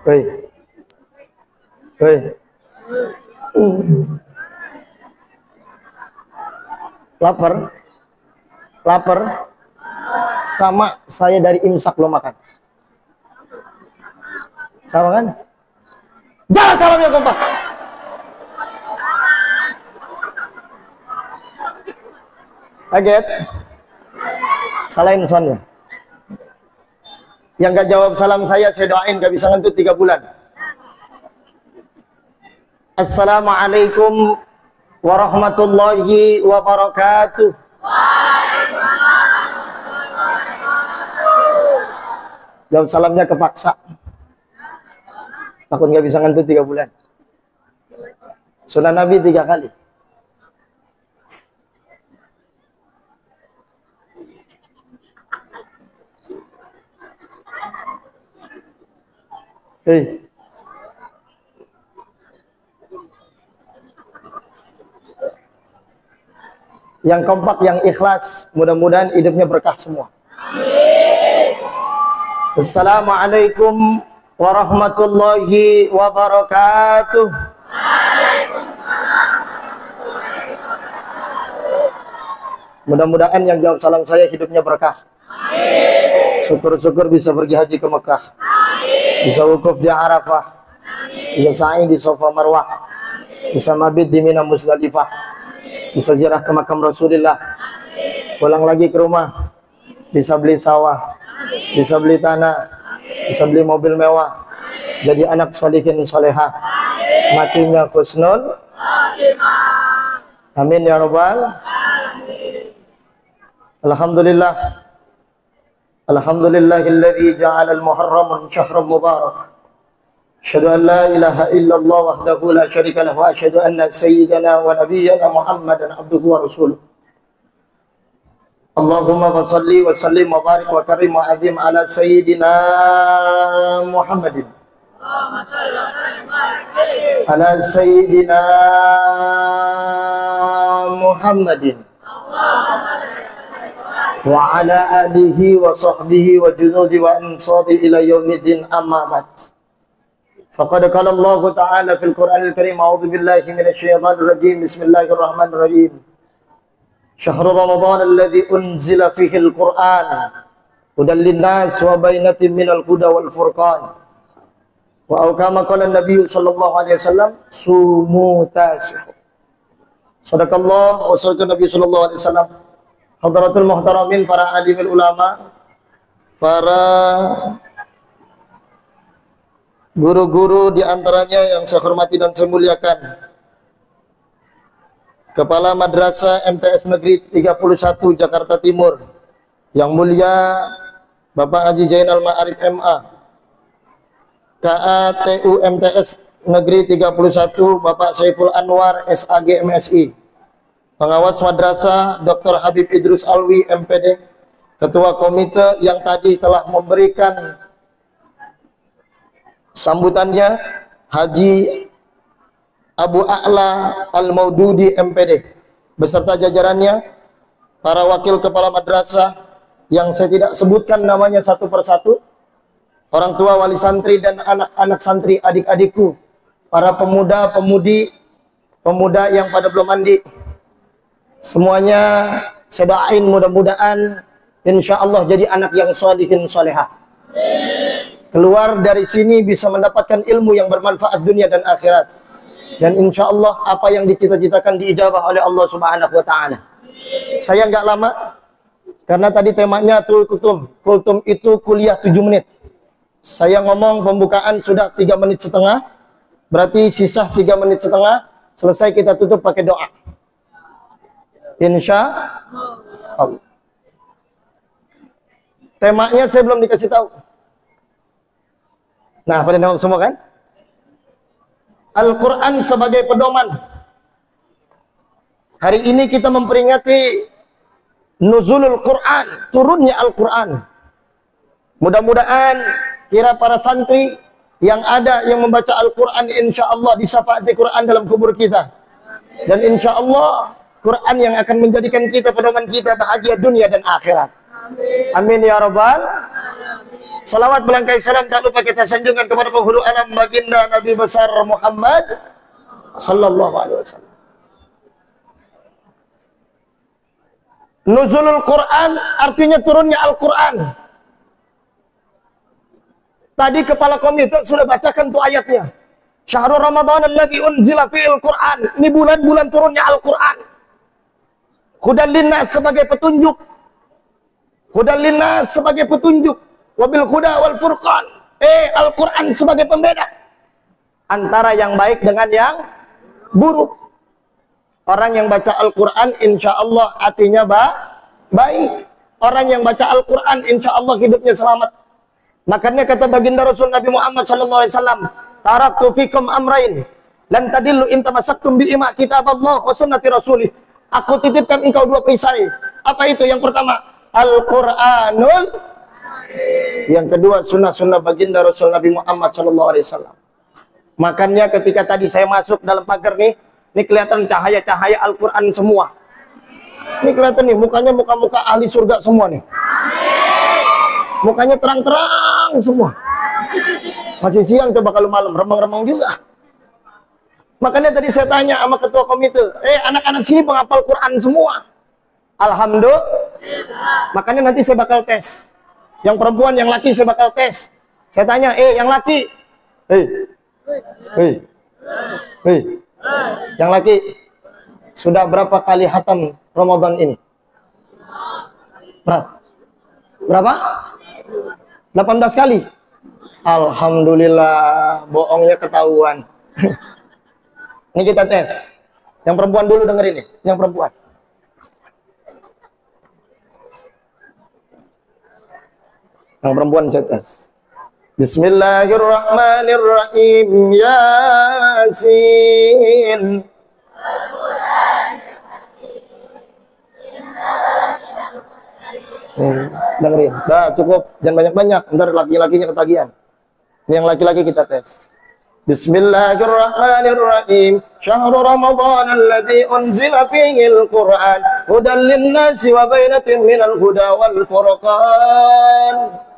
Hei. Hei. Lapar? Lapar? Sama saya dari imsak belum makan. Sama kan? Jangan salam yang kompak. Kaget? Salahin soalnya. Yang gak jawab salam saya doain gak bisa ngentut 3 bulan. Assalamualaikum warahmatullahi wabarakatuh. Jawab salamnya kepaksa. Takut gak bisa ngentut 3 bulan. Sunnah Nabi 3 kali. Hei. Yang kompak, yang ikhlas, mudah-mudahan hidupnya berkah semua. Assalamualaikum warahmatullahi wabarakatuh. Mudah-mudahan yang jawab salam saya hidupnya berkah. Syukur-syukur bisa pergi haji ke Mekah. Bisa wukuf di Arafah. Bisa sa'i di Safa Marwah. Bisa mabit di Mina Musdalifah. Bisa ziarah ke makam Rasulullah. Pulang lagi ke rumah. Bisa beli sawah. Bisa beli tanah. Bisa beli mobil mewah. Jadi anak sholihin sholehah. Matinya husnul. Amin ya rabbal. Alhamdulillah. Alhamdulillahilladzi ja'ala al-muharram syahran mubarak. Asyhadu an la ilaha illallah wahdahu la syarika lahu wa asyhadu anna sayyidana wa nabiyyana Muhammadan abduhu wa rasuluh. Allahumma shalli wa sallim wa barik wa karim wa azim ala sayyidina Muhammadin. Allahumma shalli wa sallim wa barik ala sayyidina Muhammadin. Wa ala alihi wa sahbihi wa junudi wa ansari ila yaumiddin amma ba'd. Faqad qala Allah ta'ala fil Qur'anil Karim a'udzu billahi minasy syaithanir rajim. Bismillahirrahmanirrahim. Syahrul Ramadan alladzi unzila fihi al-Qur'an hudan lin-nas wa bainatin minal huda wal furqan. Wa kama qala an-nabiy sallallahu alaihi wasallam sumu tasi'u. Sadaqallah wa sadaqa Nabi sallallahu alaihi wasallam. Hadratul muhtaramin, para alimul ulama, para guru-guru diantaranya yang saya hormati dan saya muliakan. Kepala Madrasah MTS Negeri 31 Jakarta Timur, yang mulia Bapak Haji Zainal Ma'arif MA. KATU MTS Negeri 31 Bapak Saiful Anwar SAG MSI. Pengawas Madrasah Dr. Habib Idrus Alwi MPD, Ketua Komite yang tadi telah memberikan sambutannya Haji Abu A'la Al-Maududi MPD, beserta jajarannya, para wakil kepala madrasah yang saya tidak sebutkan namanya satu persatu, orang tua wali santri dan anak-anak santri, adik-adikku, para pemuda-pemudi, pemuda yang pada belum mandi, semuanya saya doain mudah-mudahan insya Allah jadi anak yang sholihin sholehah. Keluar dari sini bisa mendapatkan ilmu yang bermanfaat dunia dan akhirat. Dan insya Allah apa yang dicita-citakan diijabah oleh Allah Subhanahu wa Ta'ala. Saya nggak lama karena tadi temanya tul kultum. Kultum itu kuliah 7 menit. Saya ngomong pembukaan sudah 3 menit setengah. Berarti sisa 3 menit setengah. Selesai kita tutup pakai doa. Insya Allah. Temanya saya belum dikasih tahu. Nah, pada nengok semua kan? Al-Quran sebagai pedoman. Hari ini kita memperingati nuzulul Quran, turunnya Al-Quran. Mudah-mudahan kira para santri yang ada yang membaca Al-Quran insya Allah disafaati Quran dalam kubur kita. Dan insya Allah Quran yang akan menjadikan kita pedoman kita bahagia dunia dan akhirat. Amin ya rabbal alamin. Salawat belangkai salam tak lupa kita sanjungkan kepada penghulu alam baginda Nabi besar Muhammad sallallahu alaihi wasallam. Nuzulul Quran artinya turunnya Al-Quran. Tadi kepala komite sudah bacakan tuh ayatnya. Syahrul Ramadan alladzi unzila fiil Quran. Ini bulan-bulan turunnya Al-Quran. Hudan linnas sebagai petunjuk. Hudan linnas sebagai petunjuk. Wabil huda wal furqan. Al-Quran sebagai pembeda antara yang baik dengan yang buruk. Orang yang baca Al-Quran insya Allah hatinya baik. Orang yang baca Al-Quran insya Allah hidupnya selamat. Makanya kata baginda Rasul Nabi Muhammad SAW, taraktu fikum amrain lan tadillu in tamassaktum bi ima kitaballah wa sunnati rasulih. Aku titipkan engkau dua perisai. Apa itu? Yang pertama Al-Quranul, yang kedua sunnah-sunnah baginda Rasul Nabi Muhammad SAW. Makanya ketika tadi saya masuk dalam pagar nih, ini kelihatan cahaya-cahaya Al-Quran semua. Ini kelihatan nih, mukanya muka-muka ahli surga semua nih. Mukanya terang-terang semua. Masih siang, coba kalau malam, remang-remang juga. Makanya tadi saya tanya sama ketua komite, anak-anak sini penghafal Quran semua. Alhamdulillah. Makanya nanti saya bakal tes. Yang perempuan, yang laki saya bakal tes. Saya tanya, yang laki. Yang laki, sudah berapa kali hatam Ramadan ini? Berapa? 18 kali. Alhamdulillah, bohongnya ketahuan. Ini kita tes. Yang perempuan dulu dengerin nih, yang perempuan. Yang perempuan saya tes. Bismillahirrahmanirrahim. Yasin. Dengerin. Dah cukup, jangan banyak-banyak. Ntar laki-lakinya ketagihan. Yang laki-laki kita tes. Bismillahirrahmanirrahim. Syahrul Ramadan alladzi unzila fihil Qur'an hudan lin-nasi wa bainatin minal huda wal furqan.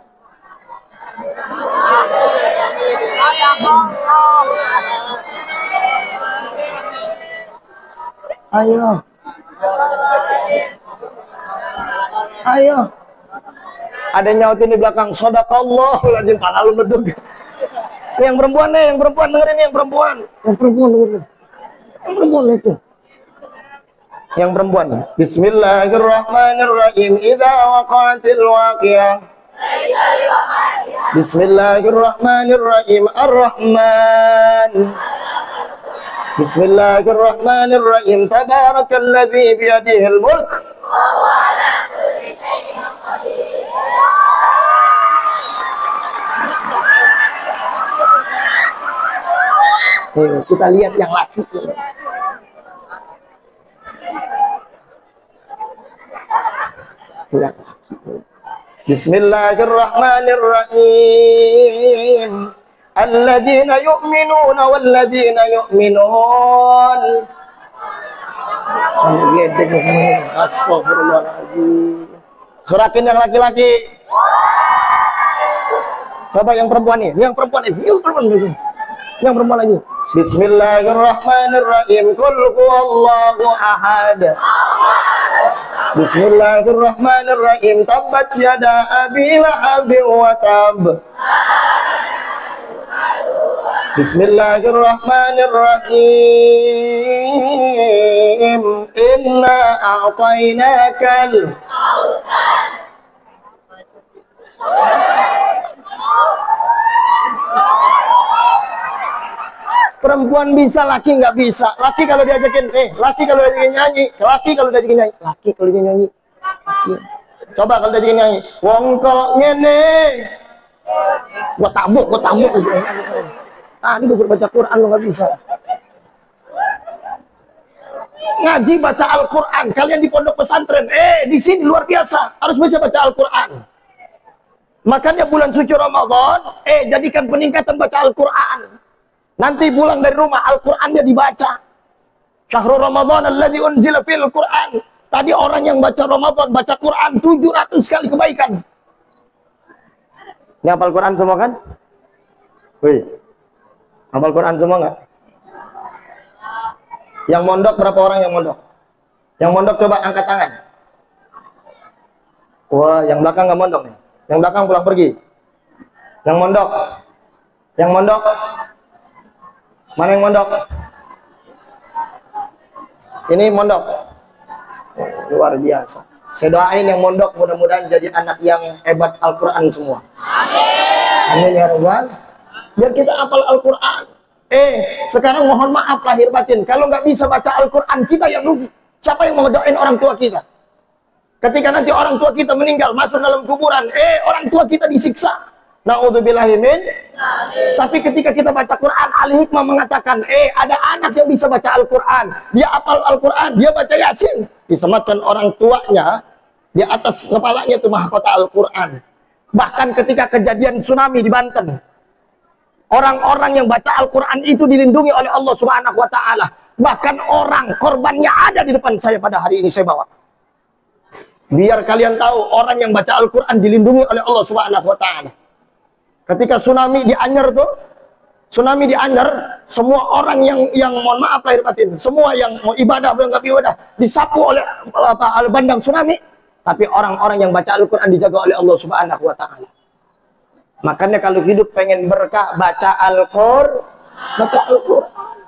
Ayo. Ada nyautin di belakang, shadaqallahu lazim, pala lu medug. Yang perempuan nih, yang perempuan dengerin nih, yang perempuan. Yang perempuan dengerin. Yang perempuan itu. Yang perempuan. Bismillahirrahmanirrahim. Idza waqa'atil waqi'ah. Bismillahirrahmanirrahim. Ar-Rahman. Bismillahirrahmanirrahim. Tabarakalladzi biyadihil mulk. Kita lihat yang laki. Bismillahirrahmanirrahim. Alladzina yu'minuna walladzina yu'minun. Astagfirullahaladzim. Surakin yang laki-laki. Coba yang perempuan nih, yang perempuan ini, yang perempuan ini. Yang perempuan lagi. Bismillahirrahmanirrahim. Qul huwallahu ahad. Bismillahirrahmanirrahim. Tabbat yada abi lahabin wa tab. Bismillahirrahmanirrahim. Inna a'tainakal kautsar. Perempuan bisa, laki nggak bisa. Laki kalau diajakin, laki kalau diajakin nyanyi, laki kalau diajakin nyanyi, laki kalau dia nyanyi. Coba kalau diajakin nyanyi, wong kok ngene, gua tabuk. Tadi gua suruh baca Quran, lo nggak bisa. Ngaji baca Al-Quran, kalian di pondok pesantren, di sini luar biasa, harus bisa baca Al-Quran. Makanya bulan suci Ramadan, jadikan peningkatan baca Al-Quran. Nanti pulang dari rumah, Al-Qurannya dibaca. Syahrul Ramadan alladzi unzila fil Qur'an. Tadi orang yang baca Ramadan, baca Quran 700 kali kebaikan. Ini hafal Quran semua kan? Wih, hafal Quran semua nggak? Yang mondok berapa orang yang mondok? Yang mondok coba angkat tangan. Wah, yang belakang nggak mondok nih. Yang belakang pulang pergi. Yang mondok. Yang mondok. Mana yang mondok? Ini mondok. Luar biasa. Saya doain yang mondok mudah-mudahan jadi anak yang hebat Al-Quran semua. Amin ya Rabbal. Biar kita hafal Al-Quran. Sekarang mohon maaf lahir batin. Kalau nggak bisa baca Al-Quran, kita yang rugi. Siapa yang mau doain orang tua kita? Ketika nanti orang tua kita meninggal, masuk dalam kuburan, orang tua kita disiksa. Na'udzubillahi min. Tapi ketika kita baca Quran, Ahli Hikmah mengatakan, ada anak yang bisa baca Al-Quran. Dia hafal Al-Quran, dia baca Yasin. Disematkan orang tuanya, di atas kepalanya itu mahkota Al-Quran. Bahkan ketika kejadian tsunami di Banten, orang-orang yang baca Al-Quran itu dilindungi oleh Allah Subhanahu wa Ta'ala. Bahkan orang korbannya ada di depan saya pada hari ini saya bawa. Biar kalian tahu, orang yang baca Al-Quran dilindungi oleh Allah Subhanahu wa Ta'ala. Ketika tsunami di Anyer tuh, tsunami di Anyer, semua orang yang mohon maaf lahir batin, semua yang mau ibadah belum nggak ibadah, disapu oleh bandang tsunami. Tapi orang-orang yang baca Al-Quran dijaga oleh Allah Subhanahu wa Ta'ala. Makanya kalau hidup pengen berkah, baca Al-Quran. Baca Al-Quran.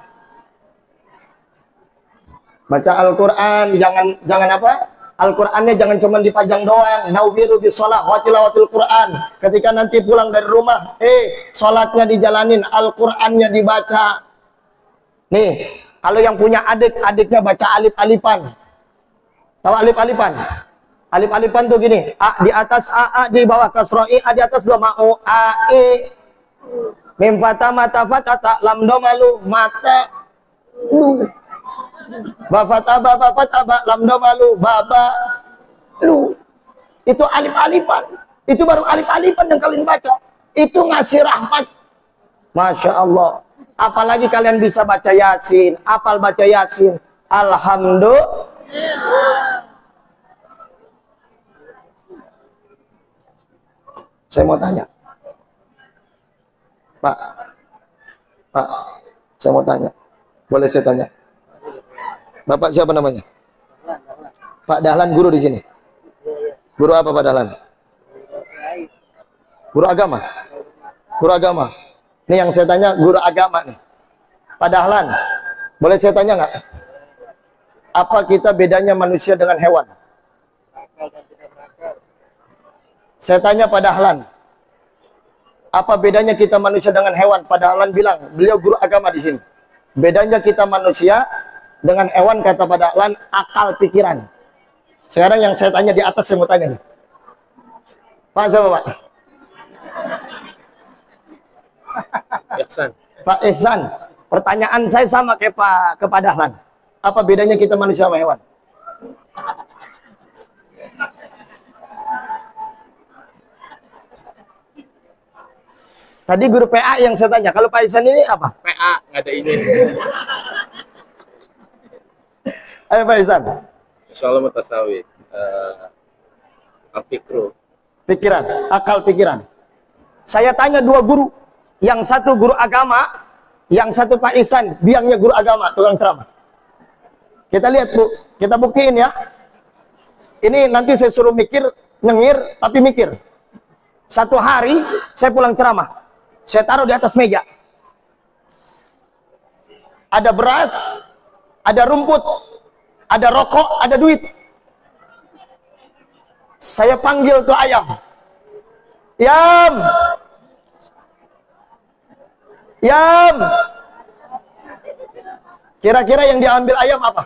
Baca Al-Quran, jangan apa? Al-Qurannya jangan cuma dipajang doang. Nauwiru bisolah wa tilawatil Quran. Ketika nanti pulang dari rumah, sholatnya dijalanin, Al-Qurannya dibaca. Nih, kalau yang punya adik, adiknya baca alif-alifan. Tahu alif-alifan? Alif-alifan tuh gini, A di atas A di bawah kasroh I, A di atas dua ma'u, A, I. Mim fatah mata fatata, lam domalu, mata, lu. Bafat aba, lam domalu, baba, lu. Itu alif-alifan. Itu baru alif-alifan yang kalian baca. Itu ngasih rahmat. Masya Allah. Apalagi kalian bisa baca Yasin, apal baca Yasin. Alhamdulillah. Saya mau tanya, Pak, saya mau tanya, boleh saya tanya? Bapak siapa namanya? Pak Dahlan guru di sini. Guru apa Pak Dahlan? Guru agama. Guru agama. Ini yang saya tanya guru agama nih. Pak Dahlan, boleh saya tanya nggak? Apa kita bedanya manusia dengan hewan? Saya tanya Pak Dahlan, apa bedanya kita manusia dengan hewan? Pak Dahlan bilang, beliau guru agama di sini. Bedanya kita manusia dengan hewan, kata Pak Dahlan, akal pikiran. Sekarang yang saya tanya di atas, saya mau tanya nih. Pak siapa Pak? Ihsan. Pak Ihsan. Pertanyaan saya sama kayak Pak Dahlan. Apa bedanya kita manusia sama hewan? Tadi guru PA yang saya tanya, kalau Pak Ihsan ini apa? PA, nggak ada ini. Ayo Pak Ihsan. Insyaallah mutasawi. Al-fikru. Pikiran, akal pikiran. Saya tanya dua guru, yang satu guru agama, yang satu Pak Ihsan, biangnya guru agama, tukang ceramah. Kita lihat Bu, kita buktiin ya. Ini nanti saya suruh mikir, nyengir, tapi mikir. Satu hari saya pulang ceramah. Saya taruh di atas meja. Ada beras, ada rumput, ada rokok, ada duit. Saya panggil tuh ayam. Yam. Yam. Kira-kira yang diambil ayam apa?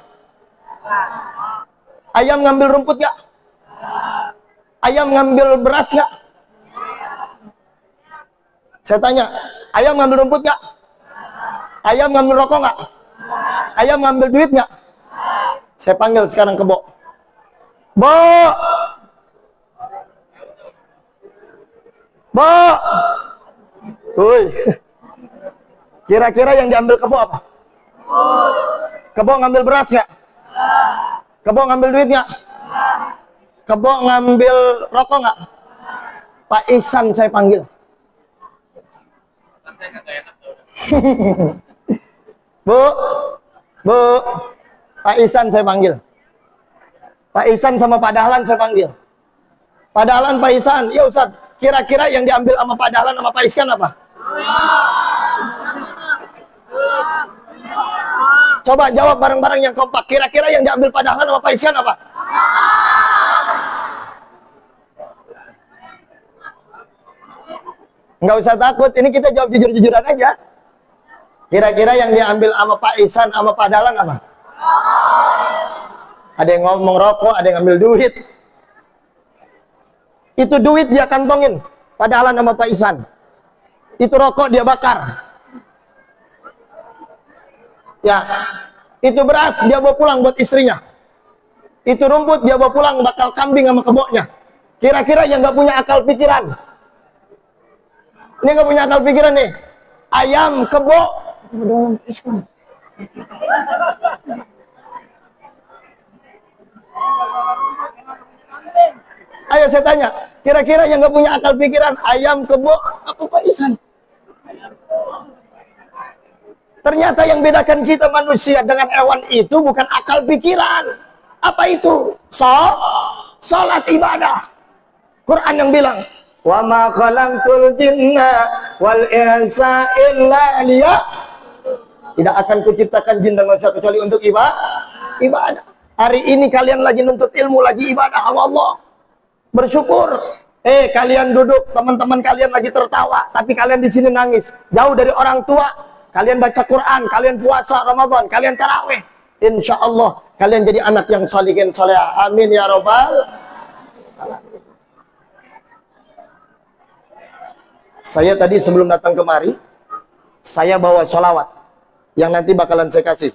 Ayam ngambil rumput gak? Ayam ngambil beras gak? Saya tanya, ayam ngambil rumput nggak? Ayam ngambil rokok nggak? Ayam ngambil duit nggak? Saya panggil sekarang ke Bo. Bo! Bo! Woi. Kira-kira yang diambil Kebo apa? Kebo ngambil beras nggak? Kebo ngambil duit nggak? Kebo ngambil rokok nggak? Pak Ihsan saya panggil. Bu, Bu, Pak Isan saya panggil. Pak Isan sama Pak Dahlan saya panggil. Pak Dahlan, Pak Isan, ya Ustaz, kira-kira yang diambil sama Pak Dahlan sama Pak Iskan apa? Coba jawab bareng-bareng yang kompak. Kira-kira yang diambil Pak Dahlan sama Pak Iskan apa? Nggak usah takut, ini kita jawab jujur-jujuran aja. Kira-kira yang diambil sama Pak Isan sama Pak Dahlan apa? Ada yang ngomong rokok, ada yang ngambil duit. Itu duit dia kantongin Pak Dahlan sama Pak Isan. Itu rokok dia bakar. Ya, itu beras dia bawa pulang buat istrinya. Itu rumput dia bawa pulang bakal kambing sama keboknya. Kira-kira yang nggak punya akal pikiran. Ini nggak punya akal pikiran nih. Ayam, kebo. Ayo saya tanya, kira-kira yang nggak punya akal pikiran, ayam, kebo, apa Pak Isan? Ternyata yang bedakan kita manusia dengan hewan itu bukan akal pikiran. Apa itu? Salat ibadah. Quran yang bilang, wa ma khalaqtul jinna wal insa illa tidak akan kuciptakan jin dan manusia kecuali untuk ibadah. Hari ini kalian lagi nuntut ilmu, lagi ibadah sama Allah. Bersyukur. Kalian duduk, teman-teman kalian lagi tertawa, tapi kalian di sini nangis. Jauh dari orang tua, kalian baca Quran, kalian puasa Ramadan, kalian tarawih. Insya Allah kalian jadi anak yang sholihin solehah. Amin ya robbal alamin. Saya tadi sebelum datang kemari, saya bawa sholawat yang nanti bakalan saya kasih.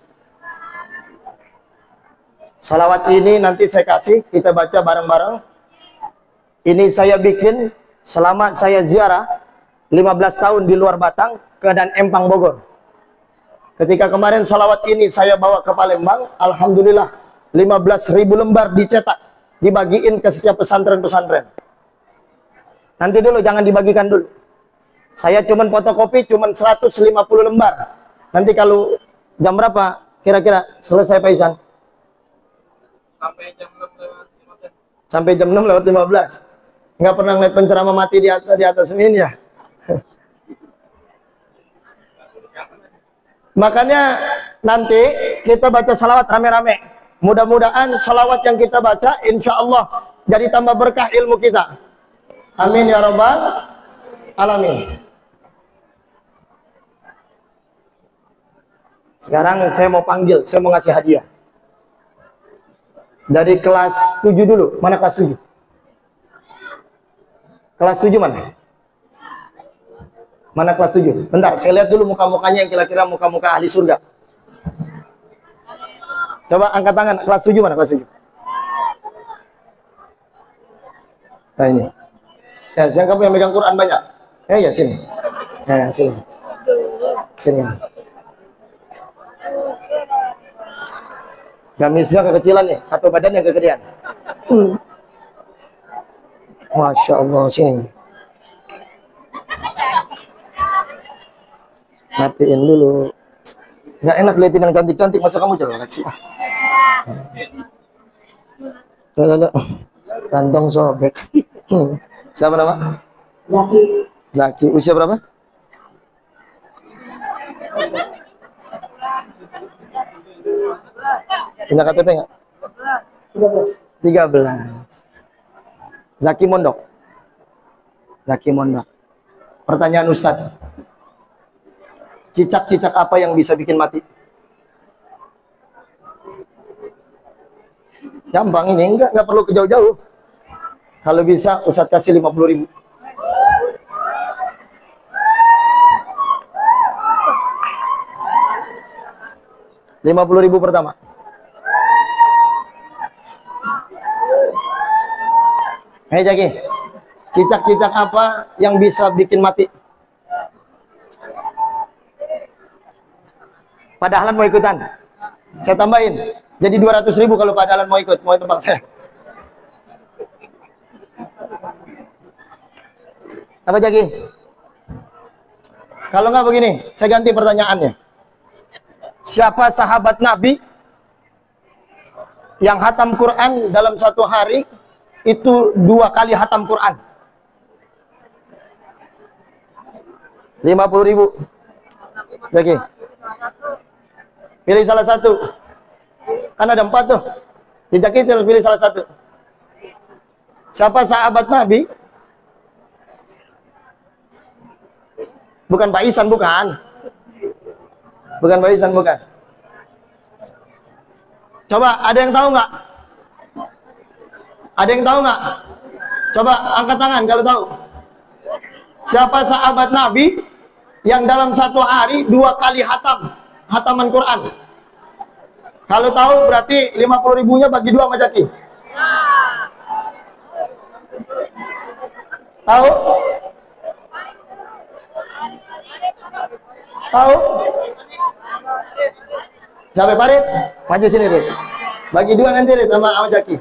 Sholawat ini nanti saya kasih, kita baca bareng-bareng. Ini saya bikin selama saya ziarah 15 tahun di luar Batang ke Dan Empang Bogor. Ketika kemarin sholawat ini saya bawa ke Palembang, alhamdulillah 15.000 lembar dicetak, dibagiin ke setiap pesantren-pesantren. Nanti dulu, jangan dibagikan dulu. Saya cuman fotokopi cuman 150 lembar. Nanti kalau jam berapa kira-kira selesai Pak Isan? Sampai jam 6 lewat 15. Nggak pernah ngeliat penceramah mati di atas semin ya. Makanya nanti kita baca salawat rame-rame. Mudah-mudahan salawat yang kita baca insya Allah jadi tambah berkah ilmu kita. Amin ya robbal alamin. Sekarang saya mau panggil, saya mau ngasih hadiah. Dari kelas 7 dulu. Mana kelas 7? Kelas 7 mana? Mana kelas 7? Bentar, saya lihat dulu muka-mukanya yang kira-kira muka-muka ahli surga. Coba angkat tangan, kelas 7 mana? Kelas 7. Nah ini. Ya, yang kamu yang megang Quran banyak. Ya, sini. Ya, sini. Sini. Gamisnya kekecilan nih, atau badannya kegedean? Masya Allah, sini. Matiin dulu. Nggak enak liatin yang cantik-cantik, masa kamu jelek sih? Loh. Kantong sobek. Siapa nama? Zaki. Zaki. Usia berapa? Punya KTP nggak? 13. Zaki Mondok. Zaki Mondok. Pertanyaan Ustadz. Cicak-cicak apa yang bisa bikin mati? Gampang ini, enggak perlu ke jauh-jauh. Kalau bisa Ustadz kasih 50.000. Rp50.000 pertama. Hei Jaki, cicak-cicak apa yang bisa bikin mati? Pak Dahlan mau ikutan? Saya tambahin. Jadi 200.000 kalau Pak Dahlan mau ikut, mau tempat saya. Apa Jaki? Kalau nggak begini, saya ganti pertanyaannya. Siapa sahabat Nabi yang hatam Quran dalam satu hari itu 2 kali hatam Quran? 50.000. Oke. Pilih salah satu. Kan ada 4 tuh. Tidak kita pilih salah satu. Siapa sahabat Nabi? Bukan Pak Isan, bukan. Bukan Pak Isan, bukan. Coba, ada yang tahu nggak? Ada yang tahu nggak? Coba angkat tangan kalau tahu. Siapa sahabat Nabi yang dalam satu hari 2 kali hataman Quran? Kalau tahu berarti 50.000-nya bagi 2 sama Jaki. Tahu? Tahu? Sampai Farid, maju sini Rid. Bagi 2 nanti Rid sama Jaki.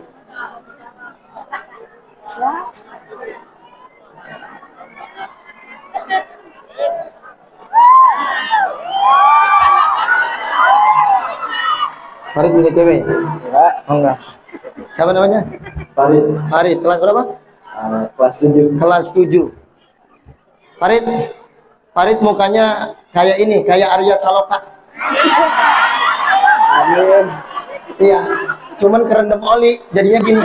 Farid punya cewek? Enggak. Oh, enggak. Siapa namanya? Farid. Farid, kelas berapa? Kelas 7. Kelas 7. Farid, Farid mukanya kayak ini, kayak Arya Saloka. Amin. Iya, cuman kerendam oli, jadinya gini.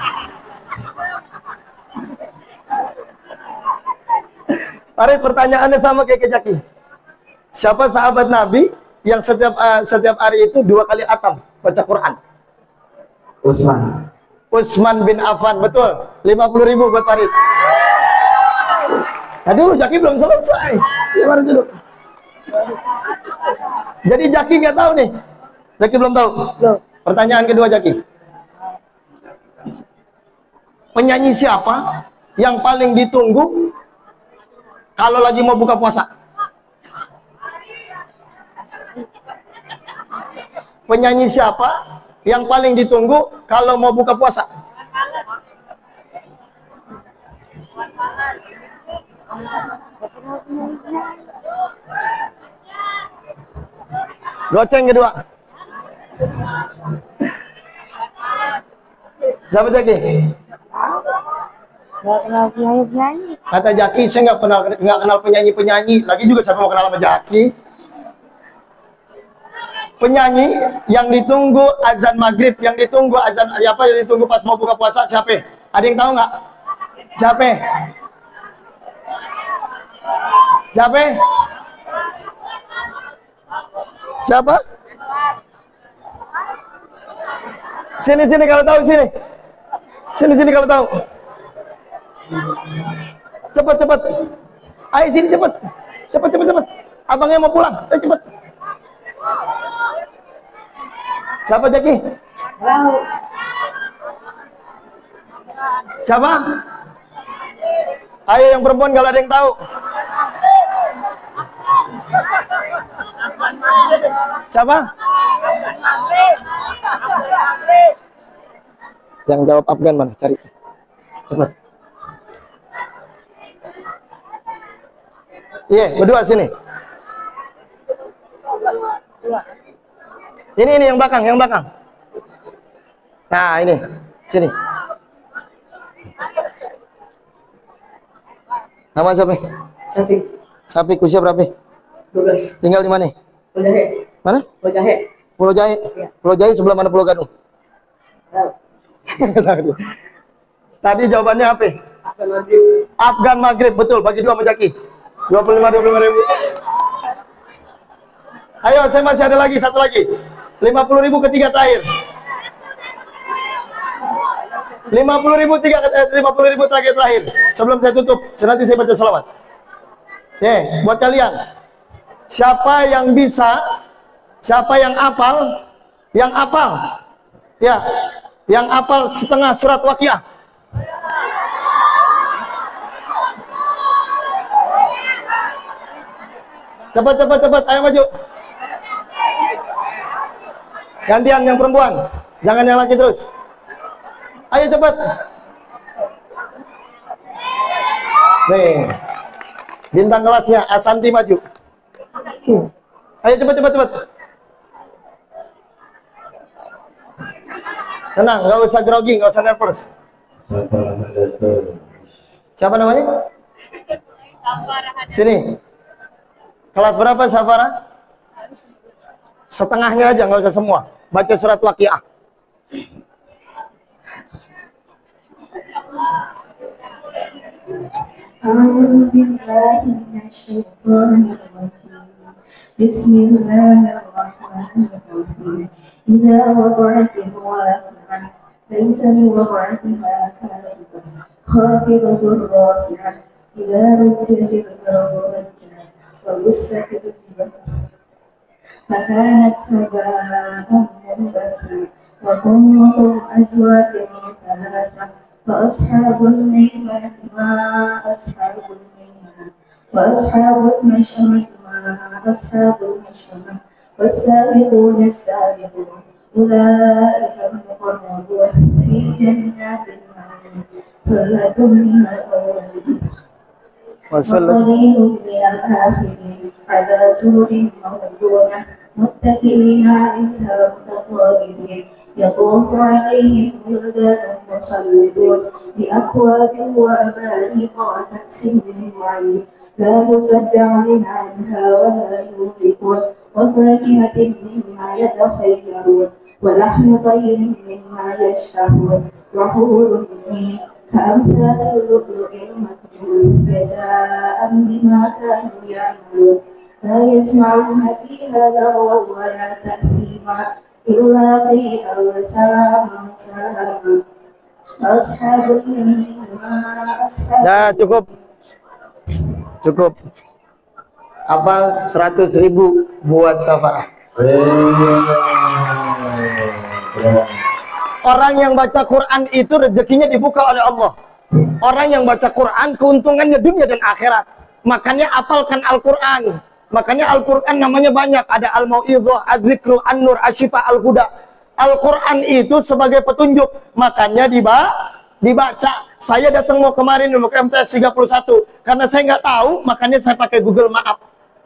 Farid, pertanyaannya sama kayak ke Jaki. Siapa sahabat Nabi yang setiap hari itu 2 kali atam baca Quran? Usman. Utsman bin Affan, betul. 50.000 buat Farid. Nah dulu Jaki belum selesai. Gimana dulu? Jadi Jaki nggak tahu nih. Jaki belum tahu. Pertanyaan kedua Jaki. Penyanyi siapa yang paling ditunggu kalau lagi mau buka puasa? Penyanyi siapa yang paling ditunggu kalau mau buka puasa? Goceng kedua. Siapa Jaki? Nggak kenal penyanyi-penyanyi. Kata Jaki, saya nggak kenal penyanyi-penyanyi. Lagi juga siapa mau kenal sama Jaki? Penyanyi yang ditunggu azan maghrib, yang ditunggu azan apa yang ditunggu pas mau buka puasa siapa? Ada yang tahu nggak? Siapa? Siapa? Siapa? Sini kalau tahu sini. Sini kalau tahu. Cepat. Ayo sini cepat. Cepat. Abangnya mau pulang. Ayo cepat. Siapa Jaki? Siapa? Ayo yang perempuan kalau ada yang tahu. Siapa? Yang jawab Afgan mana? Cari. Cepat. Iya, berdua sini. Ini yang belakang. Nah, ini. Sini. Nama siapa? Sapi usia berapa? 12. Tinggal di mana? Pulau Jahe. Mana? Pulau Jahe. Pulau Jahe. Iya. Pulau Jahe sebelah mana Pulau Gadung? Tahu. Tadi jawabannya apa? Afgan Maghrib. Afgan Maghrib, betul. Bagi 2 sama Jaki. 25.000. Ayo, saya masih ada lagi, satu lagi. 50.000 ketiga terakhir. 50.000 terakhir. Sebelum saya tutup, nanti saya baca selawat. Oke, buat kalian. Siapa yang bisa? Siapa yang apal? Yang apal. Ya, yang apal setengah surat Waqiah. Cepat. Ayo maju. Gantian yang perempuan. Jangan yang laki terus. Ayo cepat. Nih. Bintang kelasnya Asanti maju. Ayo cepat. Tenang, nggak usah grogi, nggak usah nervous. Siapa namanya? Sini. Kelas berapa Safara? Setengahnya aja, nggak usah semua. Baca surat Waqiah. Bismillahirrahmanirrahim. Idza waqa'atil waqi'ah laysa liwaqa'atiha kadhibun khafidatur rafi'ah idza rujjatil ardu rajja wa bussatil jibalu فكانت هباء منبثا وكنتم أزواجا ثلاثة فأصحاب الميمنة ما أصحاب الميمنة وأصحاب المشأمة ما أصحاب المشأمة والسابقون السابقون أولئك المقربون في جنات النعيم ثلة من الأولين وقليل من الآخرين على سرر موضونة متكئين عليها متقابلين يطوف عليهم ولدان مخلدون بأكواب وأباريق وكأس من معين لا يصدعون عنها ولا ينزفون وفاكهة مما يتخيرون ولحم طير مما يشتهون وحور عين كأمثال اللؤلؤ المكنون جزاء بما كانوا يعملون لا يسمعون فيها لغوا ولا تأثيما إلا قيلا وسلاما سلاما أصحاب اليمين ما أصحاب. Nah, cukup. Apa 100.000 buat Safara? Orang yang baca Quran itu rezekinya dibuka oleh Allah. Orang yang baca Quran keuntungannya dunia dan akhirat. Makanya apalkan Al-Quran. Makanya Al-Quran namanya banyak. Ada Al-Mau'idhah, Az-Zikru, An-Nur, Asyifa, Al-Huda. Al-Quran itu sebagai petunjuk. Makanya dibaca. Saya datang mau kemarin mau ke MTS 31. Karena saya nggak tahu, makanya saya pakai Google Maap.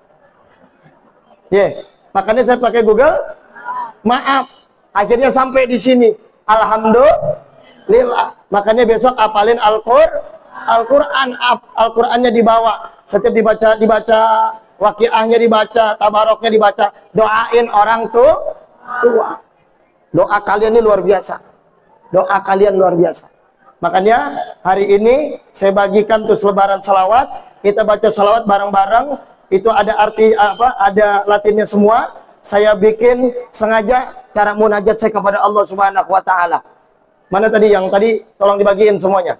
Makanya saya pakai Google Maap. Akhirnya sampai di sini. Alhamdulillah. Makanya besok apalin Al-Quran. Al-Qurannya dibawa. Setiap dibaca Waqiahnya dibaca, Tabaroknya dibaca. Doain orang tua. Doa kalian ini luar biasa. Doa kalian luar biasa. Makanya hari ini saya bagikan tuh selebaran salawat. Kita baca salawat bareng-bareng. Itu ada arti apa? Ada latinnya semua. Saya bikin sengaja cara munajat saya kepada Allah Subhanahu wa taala. Mana tadi yang tadi tolong dibagiin semuanya.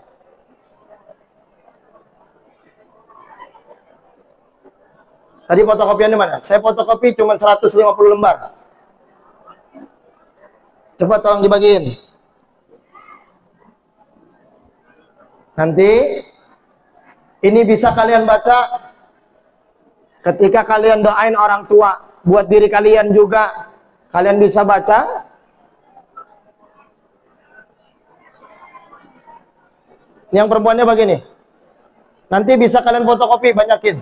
Tadi fotokopiannya mana? Saya fotokopi cuma 150 lembar. Cepat tolong dibagiin. Nanti ini bisa kalian baca ketika kalian doain orang tua, buat diri kalian juga. Kalian bisa baca. Yang perempuannya begini. Nanti bisa kalian fotokopi, banyakin.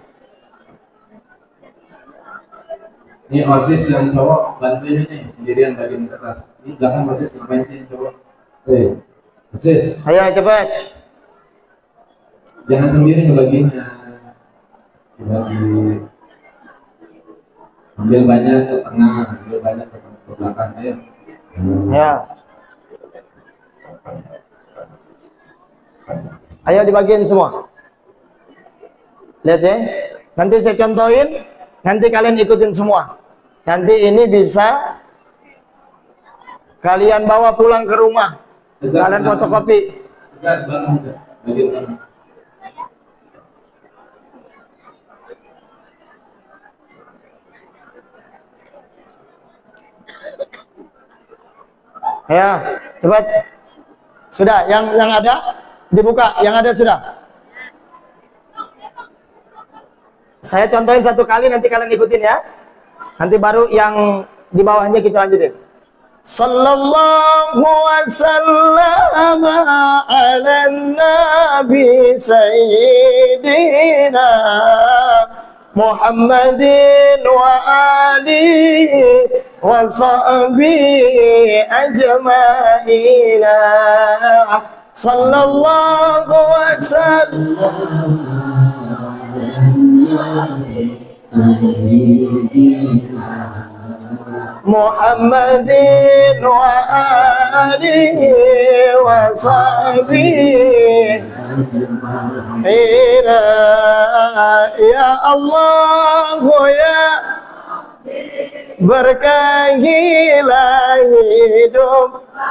Ini OSIS yang cowok bantuin ini sendirian bagian kertas. Ini belakang OSIS bantuin cowok. OSIS. Ayo cepat. Jangan sendiri ngebaginya. Dibagi. Ambil banyak ke tengah, ambil banyak ke belakang. Ayo. Ya. Ayo dibagiin semua. Lihat ya. Nanti saya contohin. Nanti kalian ikutin semua. Nanti ini bisa kalian bawa pulang ke rumah. Kalian fotokopi. Ya, cepat. Sudah, yang ada dibuka, yang ada sudah. Saya contohin satu kali, nanti kalian ikutin ya. Nanti baru yang di bawahnya kita lanjutin. Sallallahu wasallam ala nabi sayyidina Muhammadin wa alihi wa sahbihi ajma'ina. Sallallahu wa sallam Muhammadin wa alihi wa sahbihi ila. Ya Allah ya berkahilah hidup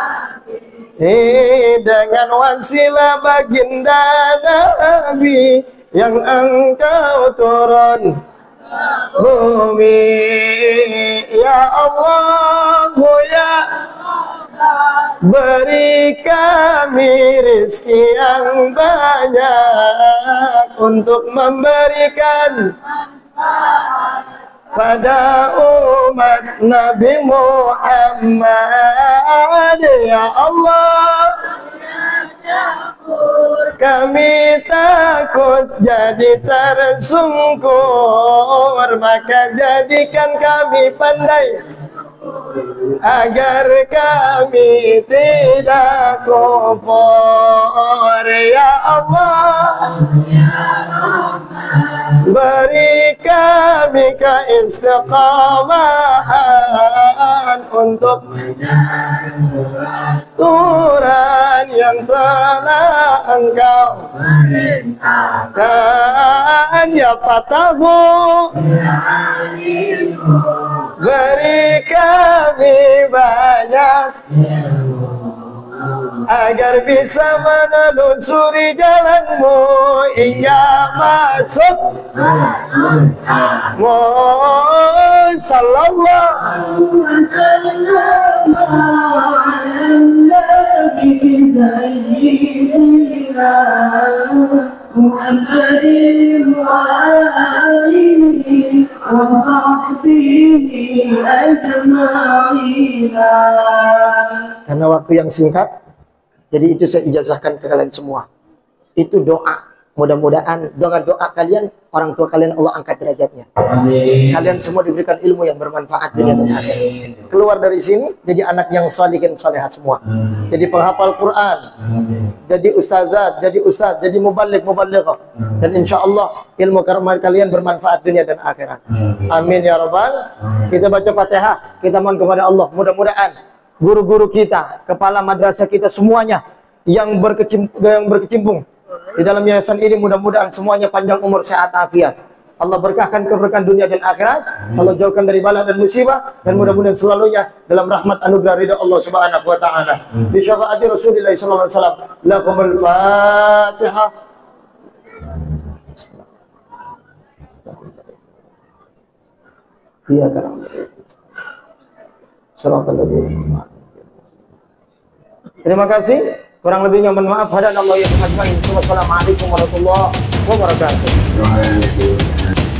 dengan wasilah baginda Nabi yang engkau turun bumi. Ya Allah ya beri kami rezeki yang banyak untuk memberikan pada umat Nabi Muhammad. Ya Allah kami takut jadi tersungkur, maka jadikan kami pandai agar kami tidak kufur. Ya Allah beri kami keistiqamahan untuk aturan yang telah engkau perintahkan. Ya Fatahu beri kami banyak agar bisa menelusuri jalanmu hingga masuk sallallahu Muhammadin wa alihi wa sahbihi ajma'ina. Karena waktu yang singkat, jadi itu saya ijazahkan ke kalian semua. Itu doa. Mudah-mudahan doa kalian, orang tua kalian Allah angkat derajatnya. Amin. Kalian semua diberikan ilmu yang bermanfaat dunia dan akhirat. Keluar dari sini jadi anak yang sholihin solehat semua. Jadi penghafal Quran. Jadi ustazat, jadi ustaz, jadi muballigh. Dan insya Allah ilmu kalian bermanfaat dunia dan akhirat. Amin ya Rabbal. Kita baca Fatihah, kita mohon kepada Allah. Mudah-mudahan guru-guru kita, kepala madrasah kita semuanya yang berkecimpung di dalam yayasan ini, mudah-mudahan semuanya panjang umur, sehat, afiat. Allah berkahkan keberkahan dunia dan akhirat. Allah jauhkan dari bala dan musibah, dan mudah-mudahan selalunya dalam rahmat anugerah ridha Allah Subhanahu wa taala. Bi syafaati Rasulillah sallallahu alaihi wasallam. Lakumul Fatihah. Iya kan. Terima kasih. Kurang lebihnya mohon maaf. Hadanallahu wa iyyakum ajmain. Wassalamualaikum warahmatullahi wabarakatuh.